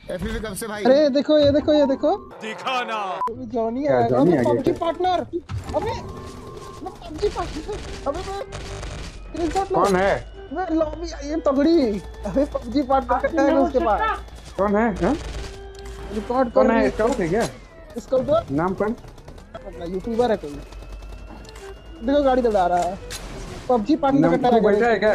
FPV कब से भाई? अरे देखो ये देखो ये देखो दिखाना जॉनी आ गया। अबे पबजी पार्टनर, अबे पबजी पार्टनर, अबे क्रिस पार्टनर कौन है? मैं लॉबी ये तगड़ी। अबे पबजी पार्टनर का टैग उसके पास। कौन है? रिकॉर्ड कौन है? स्काउट है क्या? स्काउट नाम कौन? मतलब यूट्यूबर है कोई। देखो गाड़ी दौड़ा रहा है। पबजी पार्टनर का टैग बैठा है क्या?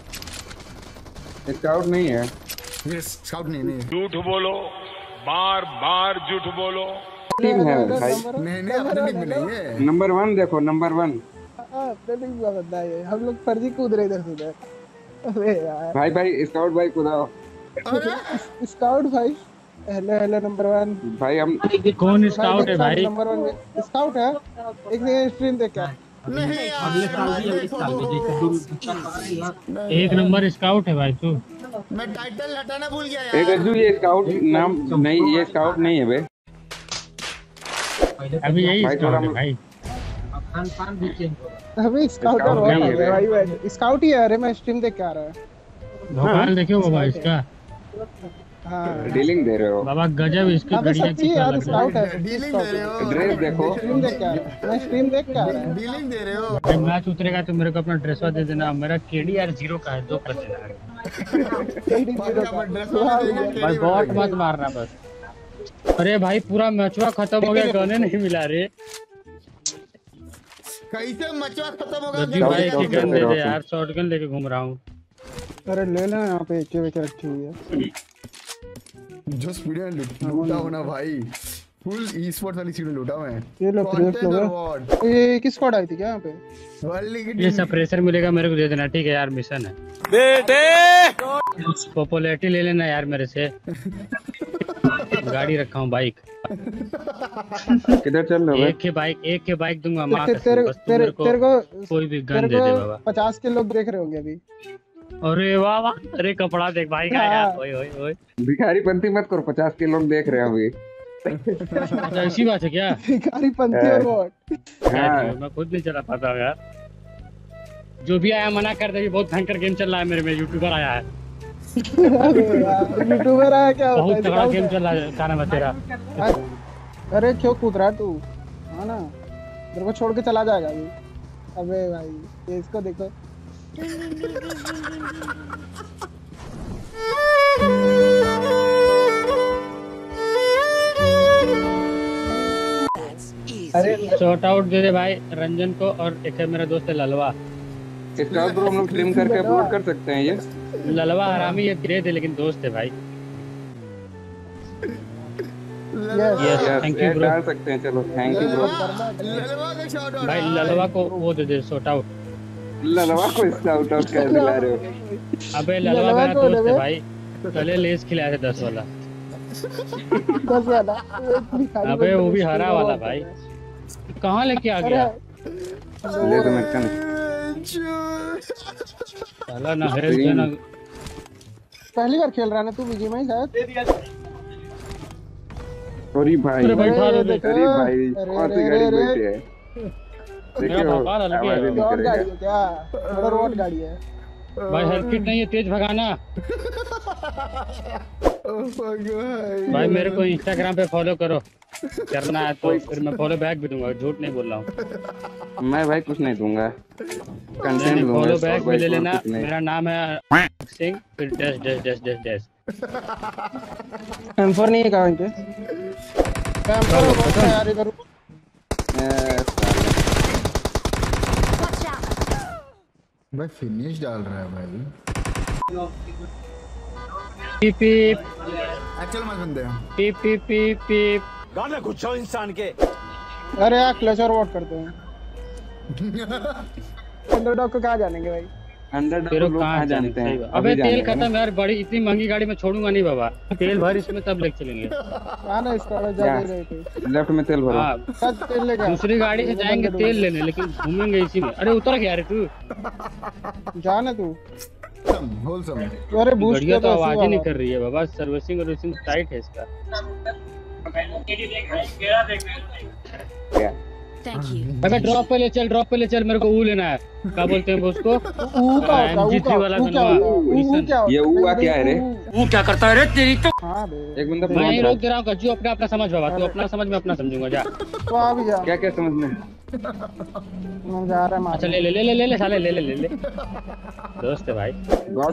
स्काउट नहीं है। ये स्काउट नहीं। झूठ बोलो, बार बार झूठ बोलो। टीम है भाई। नहीं अपने टीम में नहीं है। नंबर 1 देखो, नंबर 1। नहीं हुआ बंदा है। हम लोग फर्जी कूद रहे इधर से उधर। अबे यार भाई स्काउट भाई कुदाओ। स्काउट भाई हेलो हेलो नंबर 1 भाई हम कौन स्काउट है भाई? नंबर 1 स्काउट है। एक सेकंड स्ट्रीम देख क्या नहीं अगले साल भी एक नंबर स्काउट है भाई तू। मैं टाइटल हटाना भूल गया एक यार। अज्जू ये स्काउट नाम नहीं, ये स्काउट नहीं है बे। अभी यही भाई स्काउट थोड़ा है भाई। अभी स्काउट स्काउट नहीं है भाई स्काउट ही है। अरे मैं स्ट्रीम देख के आ रहा है। भोपाल देखियो बाबा इसका। हाँ डीलिंग दे रहे हो बाबा गजब इसकी अबे बढ़िया सच्ची यार स्काउट है। डीलिंग दे रहे हो? ड्रेस देखो। स्ट्रीम देख के आ रहा है। मैं स्ट्रीम देख के आ रहा है। डीलिंग दे रहे हो? जब मैच उतरेगा तो मेरे को अपना ड्रेसवा दे देना। मेरा केडीआर 0 का है 2 कर देना भाई। बहुत मत मारना बस। अरे भाई पूरा मैचवा खत्म हो गया, गने नहीं मिला रे। कैसे मचवा खत्म होगा? जल्दी भाई एक गन दे दे यार, शॉटगन लेके घूम रहा हूँ। अरे ले लेना यहाँ पे एक रखी हुई है। जो स्पीड में लूटा हो ना भाई, फुल ई स्पोर्ट्स वाली चीज लूटा मैं। ये लो प्लेस लोग। ये किस स्क्वाड आई थी क्या यहाँ पे? वर्ल्ड ये सब प्रेशर मिलेगा मेरे को दे देना, ठीक है यार? मिशन है बेटे। पॉपुलैरिटी ले लेना यार मेरे से। गाड़ी रखा हूँ बाइक। किधर चल रहे हो? एक के बाइक दूंगा माँ तेरे को कोई भी गन दे दे बाबा। 50 के लोग देख रहे होंगे अभी। अरे वाह वाह, अरे कपड़ा देख भाई का यार। ओए ओए ओए भिखारी पंथी मत करो, 50 के लोग देख रहे हैं अभी। अच्छा ऐसी बात है क्या? भिखारी पंथी और वो हाँ। मैं खुद नहीं चला पाता यार। जो भी आया मना कर दे, बहुत भयंकर गेम चल रहा है मेरे में। यूट्यूबर आया है। यूट्यूबर आया क्या होता है? बहुत तगड़ा गेम चल रहा है। क्या नाम है तेरा? अरे क्यों कूद रहा है तू? हाँ ना, मेरे को छोड़ के चला जाएगा अभी। अबे भाई ये इसको देखो। अरे शॉर्ट आउट दे दे भाई रंजन को। और एक है मेरा दोस्त है ललवा। स्काउट ब्रो हम लोग स्ट्रीम करके अपलोड कर सकते हैं ये। ललवा हरामी ये ग्रेट है लेकिन दोस्त है भाई। Yes thank you bro. डाल सकते हैं, चलो थैंक यू ब्रो। ललवा का शॉट आउट भाई ललवा को वो दे दे शॉर्ट आउट। ललवा को स्काउट आउट कर दिला रहे हो। अबे ललवा मेरा दोस्त है भाई। कल लेस खिलाया था 10 वाला। 10 वाला। अबे वो भी हरा वाला भाई। कहाँ लेके आ गया? ले तो मैं कन साला ना है ना। पहली बार खेल रहा है ना तू बीजी में शायद? सॉरी भाई। अरे भाई अरे भाई कौन सी गाड़ी बैठे है? देखो आवाज़ रोड नहीं गाड़ी करेगा। है क्या? बड़ा रोड गाड़ी है भाई। हेल्थ किट नहीं है, तेज भगाना। भाई मेरे को इंस्टाग्राम पे फॉलो करो, करना है तो फिर मैं फॉलो बैक भी दूंगा। झूठ नहीं बोल रहा हूँ मैं भाई कुछ नहीं दूंगा, कंटेंट दूंगा। फॉलो बैक भी ले लेना। मेरा नाम है सिंह फिर dash dash dash dash dash. M4 नहीं है कहाँ पे? M4 यार इधर। भाई फिनिश डाल रहा है भाई। पीप पीप एक्चुअल में बंदे हैं। पीप पीप पीप पीप। गाने गुच्छो इंसान के। अरे यार क्लच और वोट करते हैं। अंडरडॉग को कहाँ जानेंगे भाई? अंडरडॉग तेरे लोग कहाँ कहाँ जानते हैं? अबे तेल खत्म यार। बड़ी इतनी महंगी गाड़ी में छोड़ूंगा नहीं बाबा। तेल भर इसमें तब लेके चलेंगे। हाँ ना इसका जा रहे थे। लेफ्ट में तेल भरो। हाँ सब तेल लेके दूसरी गाड़ी से जाएंगे तेल लेने, लेकिन घूमेंगे इसी में। अरे उतर गया रे तू। जा ना तू। होलसम। अरे बूस्ट गाड़ियाँ तो आवाज ही नहीं कर रही है बाबा। सर्विसिंग वर्विसिंग टाइट है इसका। क्या Thank you. अबे ड्रॉप पे ले चल मेरे को वो लेना है। क्या बोलते हैं उसको? ऊ का होता है, MG3 वाला ऊ क्या होता है, ऊ क्या होता ये है? हुआ क्या है रे? वो क्या करता है रे तेरी तो। हाँ बे, एक बंदा मैं फोन ही था। रोक दे रहा हूँ गज्जू, अपना अपना समझ बाबा, तू अपना समझ मैं अपना समझूंगा जा। तो आ भी जा, क्या क्या समझने? मैं जा रहा है अच्छा मार। ले साले ले दोस्त है भाई।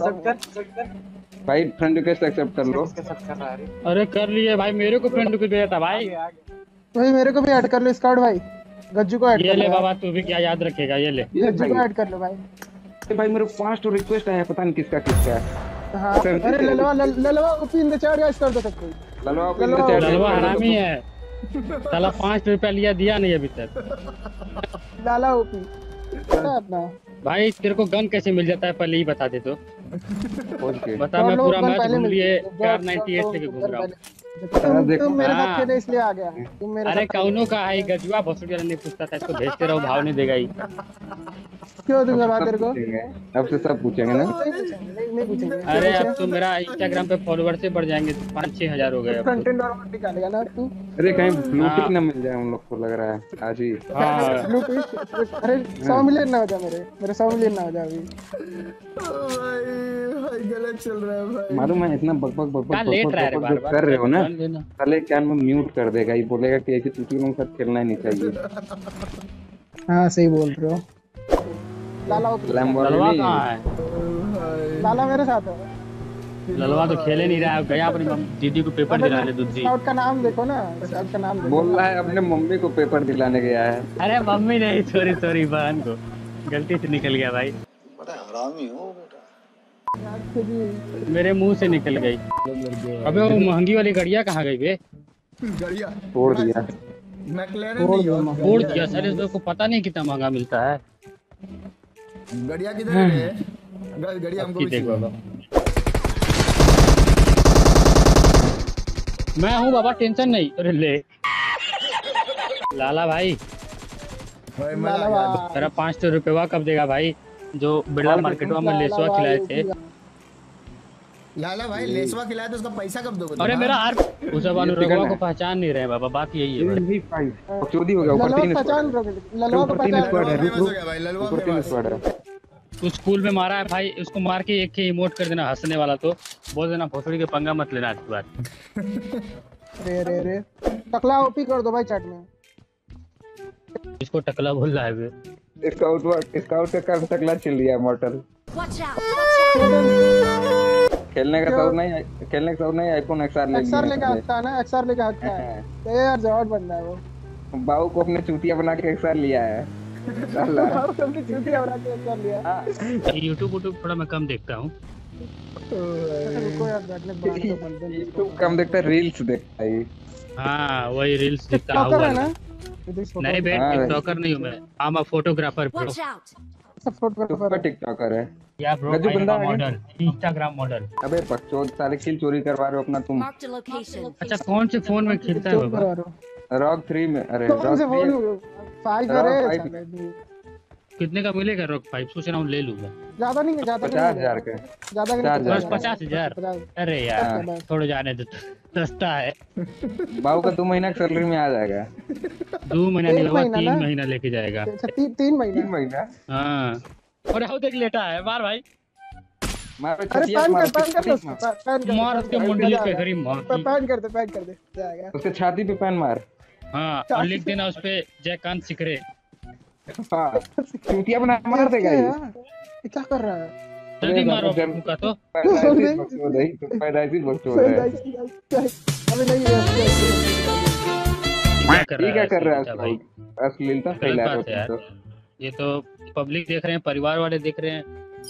भाई फ्रेंड रिक्वेस्ट एक्सेप्ट कर लो। अरे कर लिए भाई, मेरे को फ्रेंड रिक्वेस्ट भेजा था भाई। भाई मेरे को भी ऐड कर लो स्काउट भाई, गज्जू को ऐड ये कर ले लो। बाबा, तू भी क्या याद रखेगा, ये ले। गज्जू को ऐड कर लो भाई। भाई मेरे को 5 रिक्वेस्ट आया, पता नहीं किसका है। हाँ अरे ललवा OP in the chat guys कर दो सबको। ललवा को ललवा- चैट ललवा हरामी है साला, 5 रुपया दिया नहीं अभी तक। लाला ओपी अपना भाई तेरे को गन कैसे मिल जाता है पहले ही बता दे तो। खोज के। बता, मैं पूरा मैच पहले घूम मिल लिए गए। 498 लेके घूम रहा हूँ। तुम मेरे साथ हाँ। खेले इसलिए आ गया, तुम मेरे अरे साथ कौनो का है गजुआ भोसड़ी वाला नहीं पूछता था, इसको भेजते रहो भाव नहीं देगा ही। क्यों दूंगा बात तेरे को? पूछेंगे। अब से सब पूछेंगे ना। नहीं पूछेंगे, नहीं पूछेंगे। अरे अब तो मेरा इंस्टाग्राम पे फॉलोवर से बढ़ जाएंगे, 5-6 हजार हो गए अब तो। कंटेंट और निकालेगा ना तू। अरे कहीं ब्लू टिक ना मिल जाए हम लोग को, लग रहा है आज ही। हाँ ब्लू टिक, अरे 100 मिलियन ना हो जाए मेरे 100 मिलियन ना हो जाए अभी। भाई गलत चल रहा है भाई। मालूम है इतना बक क्या लेट रहा है रे जो बार बार कर रहे हो ना, जान लेना। साले क्या में म्यूट कर देगा, ये बोलेगा कि ऐसे चूतियों के साथ खेलना ही नहीं चाहिए। हाँ सही बोल रहे हो। लाला ओपी, ललवा लैम्बोर्गिनी कहाँ है? लाला मेरे साथ है। ललवा तो खेले नहीं रहा है, गया अपनी दीदी को पेपर दिलाने दूधी। स्काउट का नाम देखो ना, स्काउट का नाम देखो। बोल रहा है अपने मम्मी को पेपर दिलाने गया है। अरे मम्मी नहीं, सॉरी बहन को गलती से निकल गया भाई, मेरे मुंह से निकल गई। अबे वो महंगी वाली गड़िया कहाँ गई बे? गड़िया तोड़ दिया। मैकलेरन नहीं हो। तोड़ दिया सर, इसको पता नहीं कितना महंगा मिलता है। गड़िया किधर है? गड़िया हमको की भी देख चाहिए। बाबा, मैं हूँ बाबा, टेंशन नहीं। अरे ले लाला भाई, भाई मजा आ गया। तेरा 500 रुपया कब देगा भाई? जो बिरला मार्केटवा में लेसवा खिलाए थे। लाला भाई लेसवा खिलाया तो उसका पैसा कब दोगे? अरे मेरा आर उस अनुरागवा को पहचान नहीं रहे बाबा, बात यही है भाई। चोरी हो गया, ऊपर ललवा 3 पहचान स्क्वाड रहो, ललवा को तीन पहचान स्क्वाड है। फेमस हो गया भाई, ललवा ऊपर 3 फेमस। स्क्वाड है। तू स्कूल में मारा है भाई, उसको मार के एक के इमोट कर देना हंसने वाला, तो बोल देना भोसड़ी के पंगा मत लेना आज के बाद। रे टकला ओपी कर दो भाई चैट में। इसको टकला बोल रहा है बे। स्काउट का कब तक चल रहा है मॉडल। Watch out! खेलने का शौक नहीं, आईफोन XR ले एक्सआर लेके लिया। आता है ना, एक्सआर लेके आता है। तो यार जवाब बंदा है वो। बाबू को अपने चूतिया बना के XR लिया है। साला। सबकी चूतिया बना के एक्सआर लिया। यूट्यूब थोड़ा मैं कम देखता हूँ। रुको यार, बैठने के बाद तो बंदे नहीं। YouTube कम देखता है, रील्स देखता है। हाँ वही रील्स दिखता टॉकर है हुआ। ना? नहीं बे, हाँ। टिकटॉकर नहीं हूँ मैं, I am a photographer bro. Watch out! Support तो कर पर टिकटॉकर है। या ब्रो, गज्जू आई एम बंदा अ है। Model, Instagram model. अबे बकचोद, साले किल चोरी करवा रहे हो अपना तुम। Marked a location. अच्छा कौन से फोन में खींचता है बाबा? करवा रहा हूँ। रॉक 3 में, अरे कौन से रॉक फोन 3 फाइव हाँ, करे फाइव। साले तू। कितने का मिलेगा रॉक 5? सोच रहा हूँ ले लूंगा। ज्यादा नहीं, ज्यादा 50,000 के। ज्यादा नहीं, 50,000 बस 50,000। 50,000। अरे यार बस। थोड़ा जाने दो, सस्ता है। बाबू का 2 महीना का सैलरी में आ जाएगा। 2 महीना नहीं एक होगा, महीना 3 ना? महीना लेके जाएगा। अच्छा 3 महीना। 3 महीना। हाँ और हाउ देख लेटा है मार भाई, मारो अरे छतिया पैन मारो, कर पैन कर छतिया मारो। पैन कर मार उसके मुंडली पे खरी मार। पैन कर दे जाएगा। उसके छाती पे पैन मार। हाँ और लिख देना उस पे जयकांत सिकरे। हाँ चूतिया बना मार देगा ये। ये क्या कर रहा है? जल्दी अरे मारो जब- मुका तो। पैदाइशी बकचोद है, तो पैदाइशी बकचोद है। अबे नहीं ये क्या कर रहा है अच्छा भाई? उसका? अश्लीलता गलत फैला रहा बात है यार, है। ये तो पब्लिक देख रहे हैं, परिवार वाले देख रहे हैं।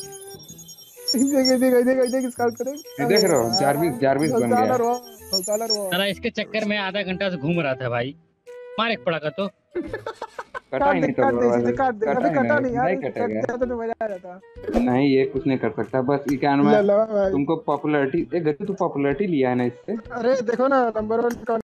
देख स्काउट करे। ये देख रहे हो, जारविस बन गया। साला इसके चक्कर में आधा घंटा से घूम रहा था भाई, मार एक पड़ा का तो। कटा ही नहीं तो बर्बाद। काट दे, अबे कटा नहीं यार, नहीं कटेगा। कटता तो मजा आ जाता। नहीं ये कुछ नहीं कर सकता, बस ये क्या नाम है, ललवा भाई। तुमको पॉपुलैरिटी, एक गति तू पॉपुलैरिटी लिया है ना इससे। अरे देखो ना नंबर 1